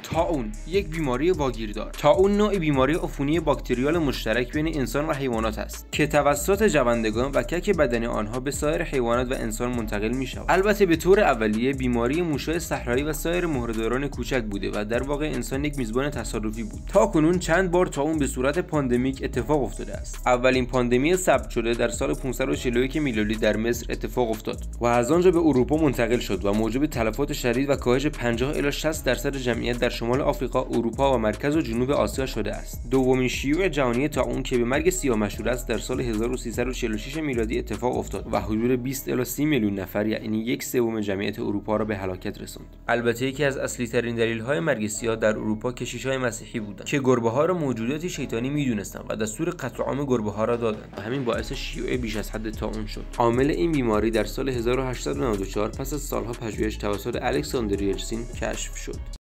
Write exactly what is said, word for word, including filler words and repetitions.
طاعون، یک بیماری واگیردار. طاعون نوعی بیماری عفونی باکتریال مشترک بین انسان و حیوانات است که توسط جوندگان و کک بدنی آنها به سایر حیوانات و انسان منتقل می‌شود. البته به طور اولیه بیماری موش‌های صحرایی و سایر مهره‌داران کوچک بوده و در واقع انسان یک میزبان تصادفی بود. تا کنون چند بار طاعون به صورت پاندمیک اتفاق افتاده است. اولین پاندمی ثبت شده در سال پانصد و چهل و یک میلادی در مصر اتفاق افتاد و از آنجا به اروپا منتقل شد و موجب تلفات شدید و کاهش پنجاه الی شصت درصد جمعیت در شمال آفریقا، اروپا و مرکز و جنوب آسیا شده است. دومین شیوع جهانی طاعون که به مرگ سیاه مشهور است در سال هزار و سیصد و چهل و شش میلادی اتفاق افتاد و حدود بیست الی سی میلیون نفر یعنی یک سوم جمعیت اروپا را به هلاکت رساند. البته یکی از اصلی ترین دلیل های مرگ سیاه در اروپا کشیش‌های مسیحی بودند که گربه‌ها را موجوداتی شیطانی می‌دونستند و دستور قتل عام گربه‌ها را دادند و همین باعث شیوع بیش از حد طاعون شد. عامل این بیماری در سال هزار و هشتصد و نود و چهار پس از سالها پژوهش توسط الکساندر یلتسین کشف شد.